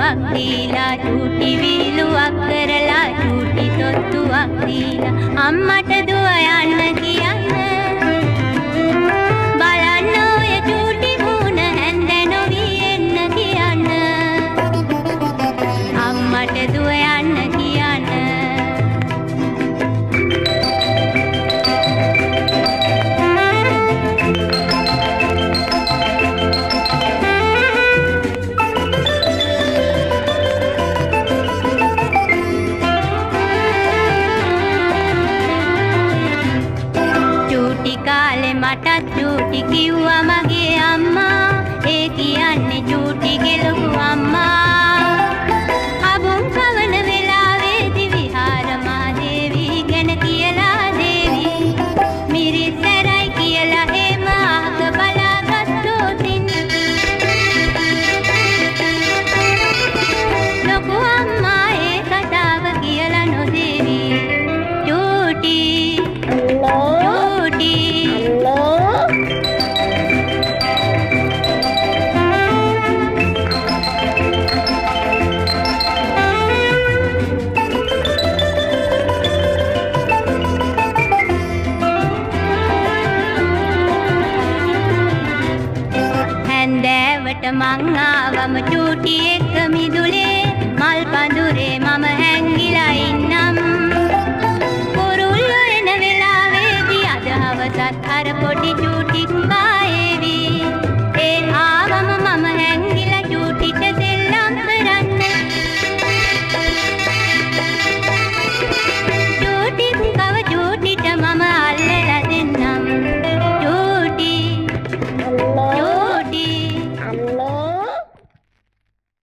තොත්තුවක් දීලා චූටි වීලුවක් කරලා චූටි තොත්තුවක් දීලා අම්මට දුව යන්න කියන්න බලන්න ඔය චූටි මූණ හැන්ද නොවි එන්න කියන්න අම්මට දුව යන්න කියන්න මටත් චූටි කිව්වා මගේ අම්මා ඒ කියන්නේ චූටිගේ ලොකු අම්මා අබුන් කවන වෙලාවේදී විහාර මාදේවී ගැන කියලා දේවි මිරිසරයි කියලා එහෙම අහක බලාගත්තොතින් ලොකු අම්මා ඒ කතාව කියලා නොදේවි චූටි චූටි මං ආවම චූටි එක්ක මිදුලේ මල් පඳුරේ මම හැංගිලා ඉන්නා